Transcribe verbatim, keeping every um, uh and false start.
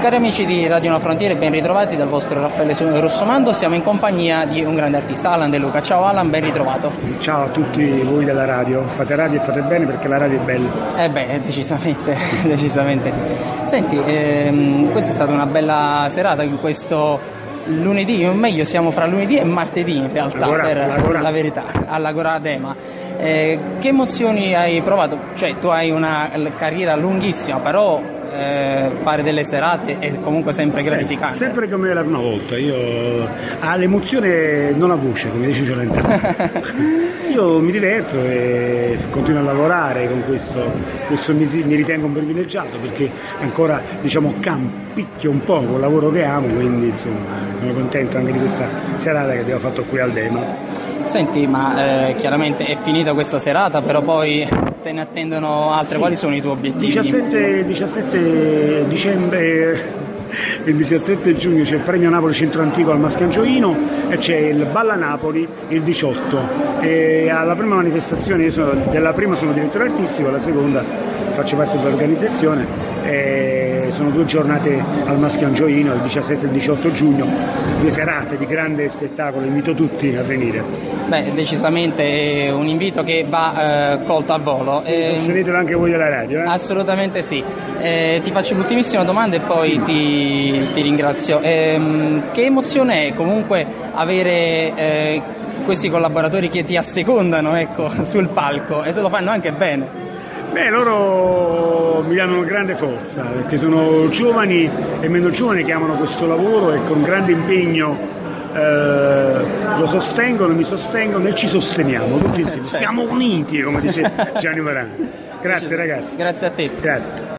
Cari amici di Radio Una Frontiere, ben ritrovati dal vostro Raffaele Rossomando. Siamo in compagnia di un grande artista, Alan De Luca. Ciao Alan, ben ritrovato. Ciao a tutti voi della radio, fate radio e fate bene perché la radio è bella. Eh beh, decisamente, decisamente sì. Senti, ehm, questa è stata una bella serata in questo lunedì, o meglio siamo fra lunedì e martedì in realtà, Agora, per Agora. la verità, all'Agora Dema. Eh, che emozioni hai provato? Cioè, tu hai una carriera lunghissima, però eh, fare delle serate è comunque sempre gratificante. Sempre, sempre come era una volta. Io ah, l'emozione non ha voce, come dice Celentano. Io mi diverto e continuo a lavorare con questo, questo mi, mi ritengo un privilegiato perché ancora diciamo campicchio un po' col lavoro che amo, quindi insomma sono contento anche di questa serata che abbiamo fatto qui al Dema. Senti, ma eh, chiaramente è finita questa serata, però poi te ne attendono altre. Sì. Quali sono i tuoi obiettivi? diciassette, diciassette dicembre, il diciassette giugno c'è il Premio Napoli Centro Antico al Mascangioino e c'è il Balla Napoli il diciotto. E alla prima manifestazione, io sono, della prima sono direttore artistico, alla seconda faccio parte dell'organizzazione. E sono due giornate al Mascangioino, il diciassette e il diciotto giugno, due serate di grande spettacolo, invito tutti a venire. Beh, decisamente è un invito che va eh, colto al volo. Eh, sostenetelo anche voi della radio, eh? Assolutamente sì. Eh, ti faccio l'ultimissima domanda e poi ti, ti ringrazio. Eh, che emozione è comunque avere eh, questi collaboratori che ti assecondano, ecco, sul palco e te lo fanno anche bene? Beh, loro mi danno grande forza perché sono giovani e meno giovani che amano questo lavoro e con grande impegno eh, lo sostengono, mi sostengono e ci sosteniamo tutti insieme. Certo. Siamo uniti, come dice Gianni Morandi. Grazie ragazzi. Grazie a te. Grazie.